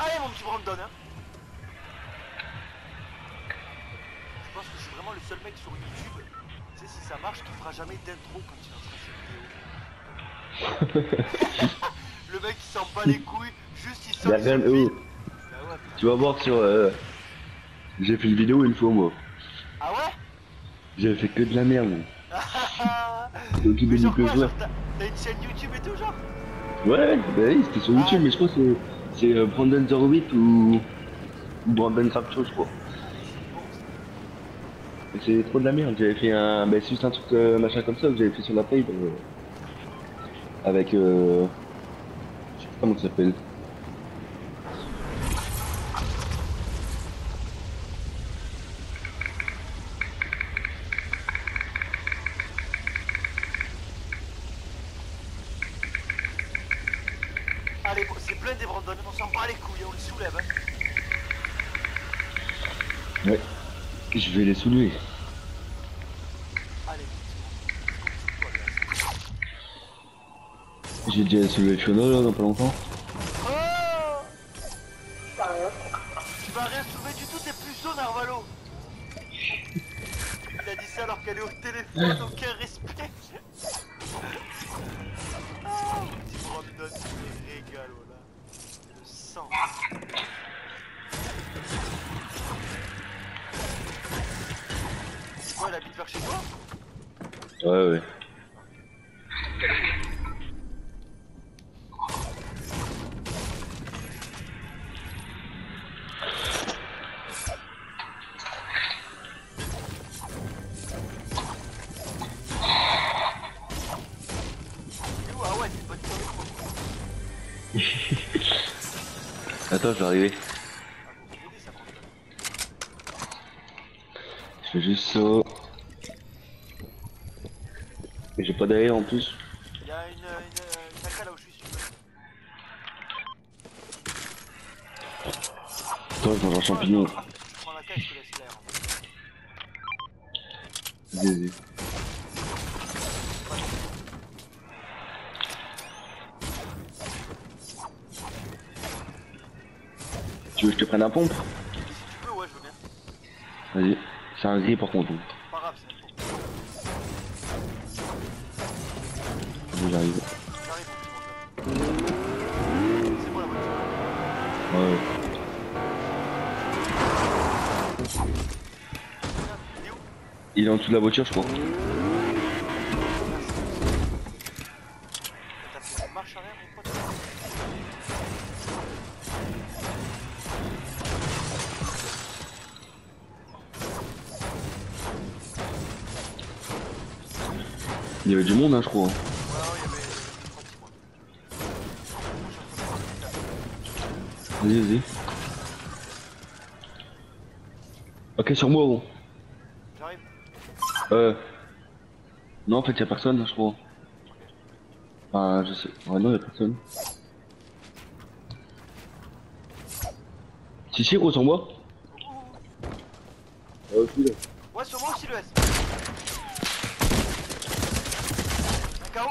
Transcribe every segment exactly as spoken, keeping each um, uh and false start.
parler mon petit Brandon hein. Je pense que je suis vraiment le seul mec sur YouTube, tu sais si ça marche, qui fera jamais d'intro quand il lancera ses vidéos. Le mec il s'en bat les couilles, juste il sort, il se vide. Bah ouais, tu vas voir sur... Euh... J'ai fait une vidéo une fois moi. Ah ouais? J'avais fait que de la merde. Mais genre quoi, genre t'as une chaîne YouTube et tout genre? Ouais, bah oui, c'était sur YouTube, ah, mais je crois que c'est c'est euh, Brandon zéro huit ou... ou Brandon Craftshow, je crois. C'est trop de la merde, j'avais fait un... Bah c'est juste un truc euh, machin comme ça que j'avais fait sur la page euh... avec euh... je sais pas comment ça s'appelle. Allez, bon, c'est plein des Brandon, on s'en bat les couilles, on les soulève hein. Ouais, je vais les soulever. Allez, j'ai déjà soulevé le chrono là dans pas longtemps. Oh, tu vas rien soulever du tout, t'es plus chaud Narvalo. Il a dit ça alors qu'elle est au téléphone, aucun respect. Ah, petit Brandon, tu me régales, voilà. Le sang. Quoi, elle habite vers chez toi? Ouais, ouais. Attends, je vais arriver. Je fais juste ça. Et j'ai pas d'ailleurs en plus. Il y a une, une, une caca là où je suis. Toi, je mange un champignon. Je prends la caisse, je te laisse l'air. Vas-y, vas-y. Tu veux que je te prenne un pompe? Si tu peux, ouais, je veux bien. Vas-y. C'est un gris par contre. Pas grave, c'est un pompe. Vas-y, j'arrive. J'arrive, mon petit Brandon. C'est bon la voiture. Ouais, ouais. Il est où? Il est en dessous de la voiture, je crois. T'as fait une marche arrière, mon pote? Il y avait du monde, hein, je crois. Ouais, ouais, il y avait trois petits mois. Vas-y, vas-y. Ok, sur moi, bon. J'arrive. Euh... Non, en fait, y'a personne, je crois. Enfin, je sais. Ouais, non, y'a personne. Si, si, gros, sur moi. Ouais, aussi, là. Ouais, sur moi aussi, le S. Un K O.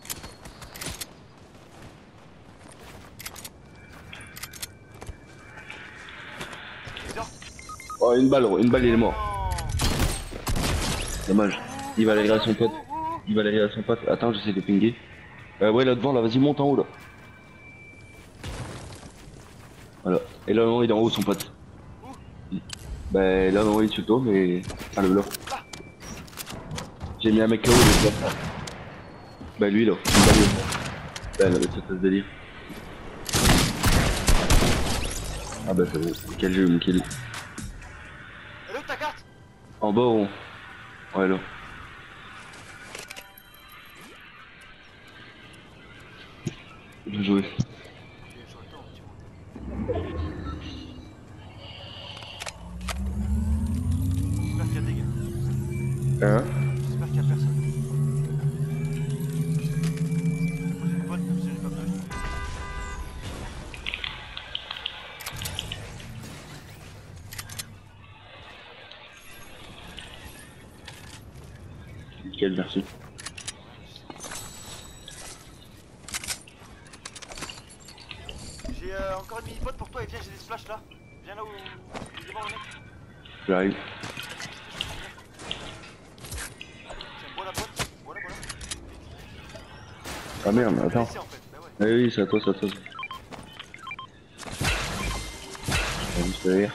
Oh, une balle, une balle, il est mort. Dommage. Il va aller à son pote. Il va aller à son pote. Attends, j'essaie de pinguer. Euh, ouais, là devant, là, vas-y, monte en haut, là. Voilà. Et là, non, il est en haut, son pote. Bah, là, non, il est sur toi, mais. Ah, le là. J'ai mis un mec K O, le là. Bah, lui, là. Une balle, il est mort. Bah, elle avait cette délire. Ah, bah, c'est quel jeu, mon kill. Elle est où ta carte? En bas, on... Ouais, là. Bien joué. J'espère qu'il y a des gars. Hein? J'espère qu'il y a personne. Moi j'ai une pote, même si j'ai pas besoin. Nickel, merci. J'ai euh, encore une mini-pote pour toi. quoi, et viens, j'ai des splashs là. Viens là où. Il est mort le mec. J'arrive. Tiens, bois la boîte. Voilà, voilà. Ah merde, attends. Laissez, en fait. Bah ouais. Ah oui, c'est à toi, c'est à toi. Ah, juste derrière.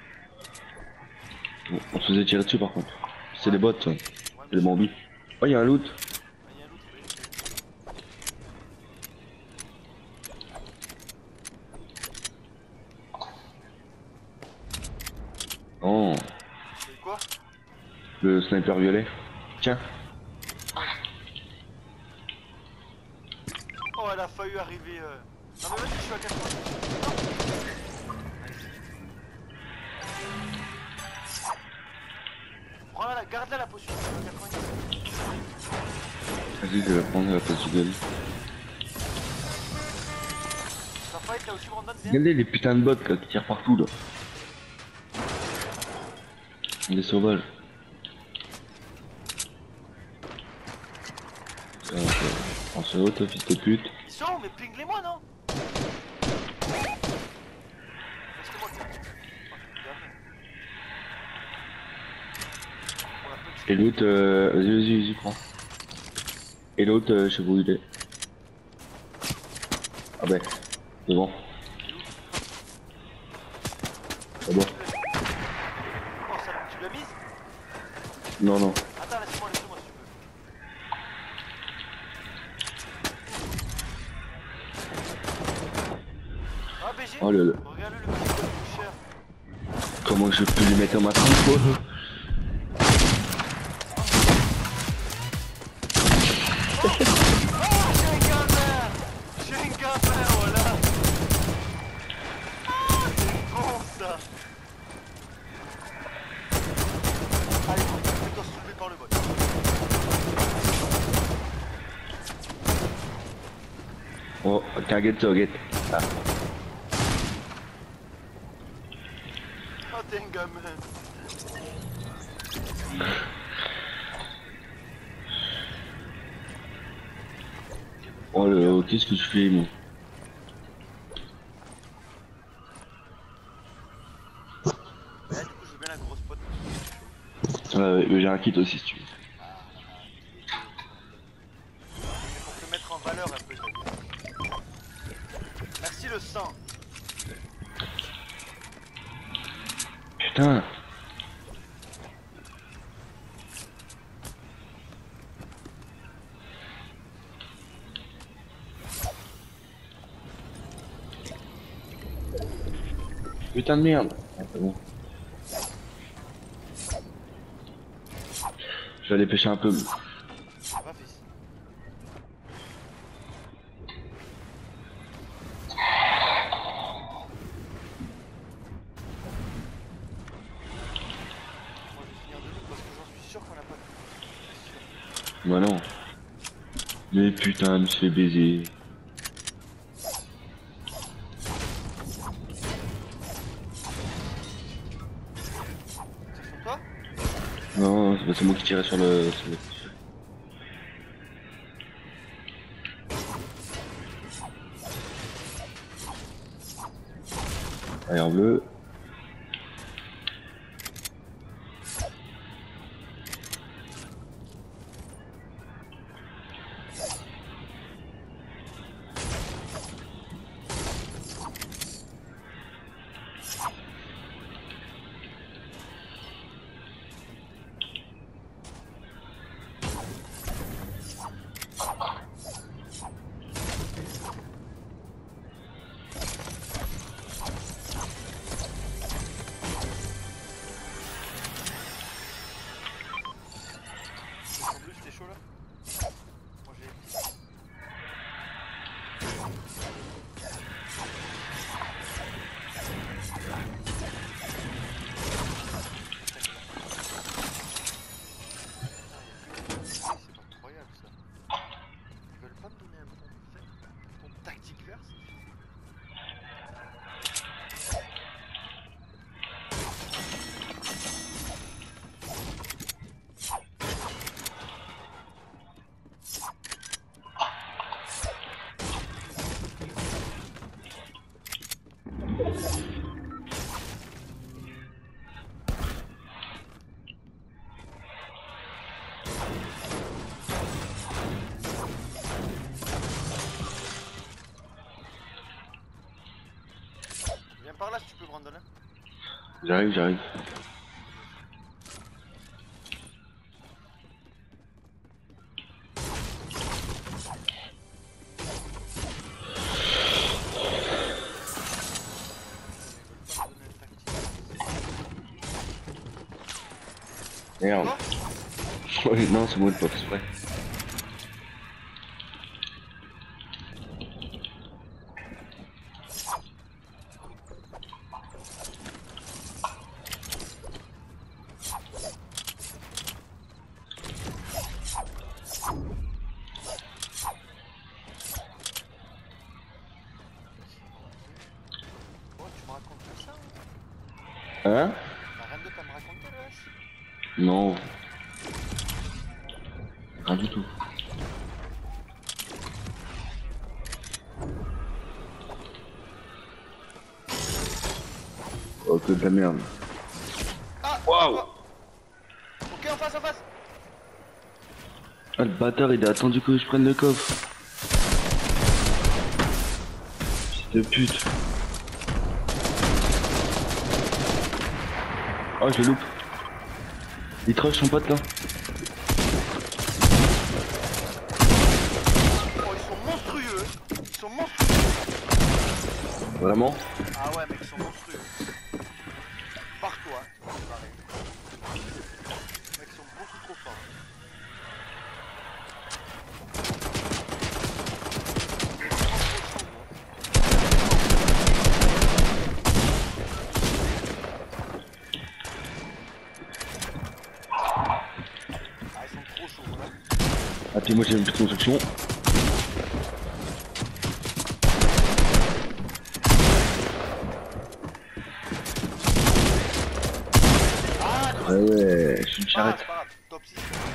Bon, on se faisait tirer dessus par contre. C'est des bots, ça. Ouais, C'est des bambis. Oh, il y a un loot. Ah, il y a un autre, oui. Oh, C'est quoi? le sniper violet. Tiens. Oh, elle a failli arriver. Euh... Non, mais vas-y, je suis à quatre-vingts. Prends-la, garde-la la potion. Je suis à quatre-vingt-dix. Vas-y, je vais la prendre à la place du gars. Ça fight là aussi, Brandon, viens. Regardez les putains de bots là, qui tirent partout là. Des sauvages. Euh, on se haute, fils de pute. Ils sont où? Mais ping-les-moi, non? Laisse-moi te. Et l'autre, euh, vas-y, vas-y, vas-y, prends. Et l'autre, euh, je sais pas où il est. Ah ben, c'est bon. C'est bon. Oh, ça, tu l'as mise? Non, non. Attends, laisse-moi, laisse-moi si tu veux. Ah, B G, Oh là là. regarde-le, le mec qui coûte plus cher. Comment je peux lui mettre en ma tronche, quoi? Oh, j'ai un gamin! J'ai un gamin, voilà! Ah, c'est bon ça! Allez, fais-toi soulever par le bot. Oh, target target. Ah. Oh, t'es un gamin! Oh là là, qu'est-ce que je fais, moi? Bah, du coup, je veux bien la grosse pote. Ouais, ouais, mais j'ai un kit aussi, si tu veux. Mais pour te mettre en valeur un peu, t'as vu. Merci le sang! Putain. Putain de merde. Ah, c'est bon. J'allais pêcher un peu. Ça va, fils? Moi, je vais finir de loot parce que j'en suis sûr qu'on a pas de. Bah non. Mais putain, je me suis fait baiser. C'est sur toi? Non, c'est pas- c'est moi qui tirais sur le... Sur le... Air bleu. par là si tu peux, Brandon. Hein. J'arrive, j'arrive. Merde. Ouais, non, c'est moi le pas exprès. Hein? T'as rien d'autre à me raconter, là? Non. Rien du tout. Oh, que de la merde. Ah! Waouh! Ok, en face, en face! Ah, le bâtard, il a attendu que je prenne le coffre. Fils de pute. Oh, je le loupe. Il troche son pote là. Oh, ils sont monstrueux! Ils sont monstrueux! Vraiment? Ah ouais, mec, ils sont monstrueux. Pars-toi, c'est pareil. Mec, ils sont beaucoup trop forts. Ah, ils sont trop chauds, là. Ah, puis moi j'ai une petite construction. Ah, Ouais, ouais, je suis une c'est pas grave, charrette. c'est pas grave. Top six.